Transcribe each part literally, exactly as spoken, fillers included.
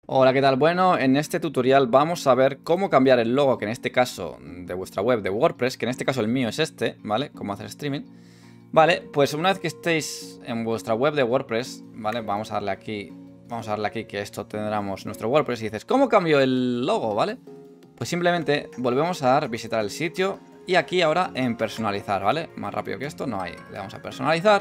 Hola, ¿qué tal? Bueno, en este tutorial vamos a ver cómo cambiar el logo, que en este caso de vuestra web de WordPress, que en este caso el mío es este, ¿vale? Cómo hacer streaming. Vale, pues una vez que estéis en vuestra web de WordPress, ¿vale? Vamos a darle aquí, vamos a darle aquí que esto tendremos nuestro WordPress y dices, ¿cómo cambio el logo, ¿vale? Pues simplemente volvemos a dar visitar el sitio y aquí ahora en personalizar, ¿vale? Más rápido que esto no hay, le damos a personalizar.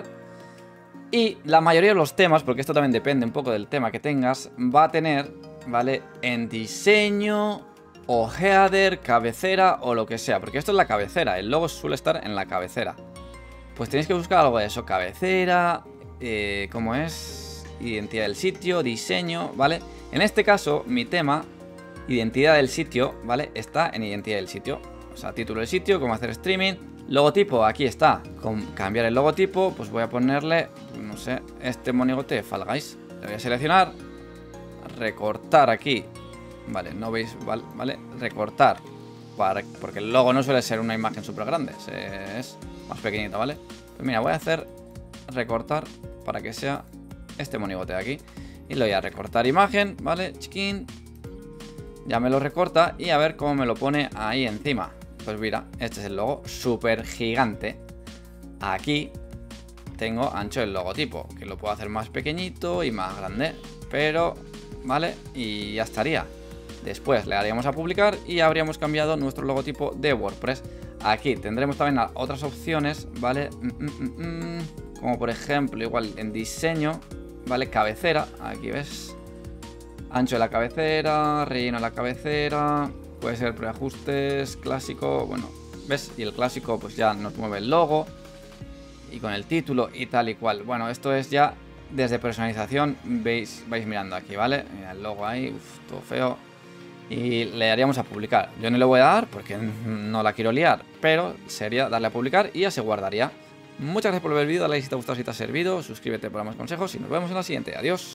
Y la mayoría de los temas, porque esto también depende un poco del tema que tengas, va a tener, ¿vale? En diseño o header, cabecera o lo que sea. Porque esto es la cabecera, el logo suele estar en la cabecera. Pues tenéis que buscar algo de eso, cabecera, eh, ¿cómo es? Identidad del sitio, diseño, ¿vale? En este caso, mi tema, identidad del sitio, ¿vale? Está en identidad del sitio. O sea, título del sitio, cómo hacer streaming. Logotipo, aquí está. Con cambiar el logotipo, pues voy a ponerle, no sé, este monigote Fall Guys. Le voy a seleccionar, recortar aquí. Vale, no veis, vale, vale. Recortar, para, porque el logo no suele ser una imagen súper grande, es más pequeñito, ¿vale? Pues mira, voy a hacer recortar para que sea este monigote de aquí. Y le voy a recortar imagen, ¿vale? Chiquín. Ya me lo recorta y a ver cómo me lo pone ahí encima. Pues mira, este es el logo súper gigante. Aquí tengo ancho el logotipo, que lo puedo hacer más pequeñito y más grande. Pero, ¿vale? Y ya estaría. Después le daríamos a publicar y habríamos cambiado nuestro logotipo de WordPress. Aquí tendremos también otras opciones, ¿vale? Mm, mm, mm, mm. Como por ejemplo, igual en diseño, ¿vale? Cabecera, aquí ves. Ancho de la cabecera, relleno de la cabecera. Puede ser preajustes, clásico, bueno, ¿ves? Y el clásico pues ya nos mueve el logo. Y con el título y tal y cual. Bueno, esto es ya desde personalización, veis, vais mirando aquí, ¿vale? Mira el logo ahí, uf, todo feo. Y le daríamos a publicar. Yo no le voy a dar porque no la quiero liar, pero sería darle a publicar y ya se guardaría. Muchas gracias por ver el vídeo, dale like si te ha gustado, si te ha servido, suscríbete para más consejos y nos vemos en la siguiente. Adiós.